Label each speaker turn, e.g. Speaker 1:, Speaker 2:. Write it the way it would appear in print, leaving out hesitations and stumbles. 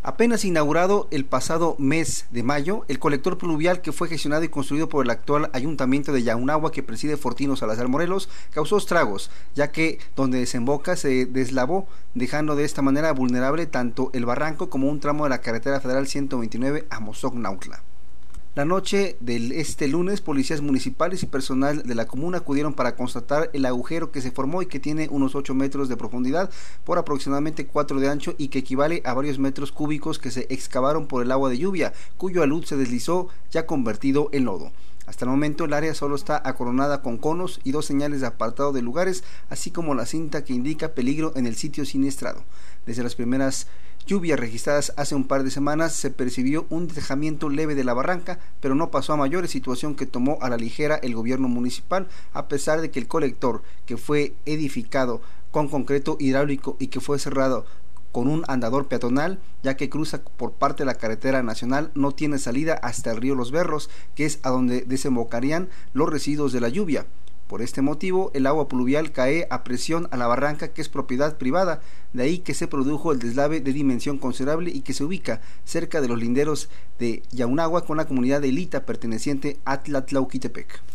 Speaker 1: Apenas inaugurado el pasado mes de mayo, el colector pluvial que fue gestionado y construido por el actual ayuntamiento de Yaunahua, que preside Fortino Salazar Morelos, causó estragos, ya que donde desemboca se deslavó, dejando de esta manera vulnerable tanto el barranco como un tramo de la carretera federal 129 a Mozoc-Nautla. La noche del lunes, policías municipales y personal de la comuna acudieron para constatar el agujero que se formó y que tiene unos 8 metros de profundidad por aproximadamente 4 de ancho y que equivale a varios metros cúbicos que se excavaron por el agua de lluvia, cuyo alud se deslizó ya convertido en lodo. Hasta el momento el área solo está acoronada con conos y 2 señales de apartado de lugares, así como la cinta que indica peligro en el sitio siniestrado. Desde las primeras lluvias registradas hace un par de semanas se percibió un despejamiento leve de la barranca, pero no pasó a mayores, situación que tomó a la ligera el gobierno municipal, a pesar de que el colector, que fue edificado con concreto hidráulico y que fue cerrado con un andador peatonal, ya que cruza por parte de la carretera nacional, no tiene salida hasta el río Los Berros, que es a donde desembocarían los residuos de la lluvia. Por este motivo, el agua pluvial cae a presión a la barranca, que es propiedad privada, de ahí que se produjo el deslave de dimensión considerable y que se ubica cerca de los linderos de Yaunahua con la comunidad de Ilita perteneciente a Tlatlauquitepec.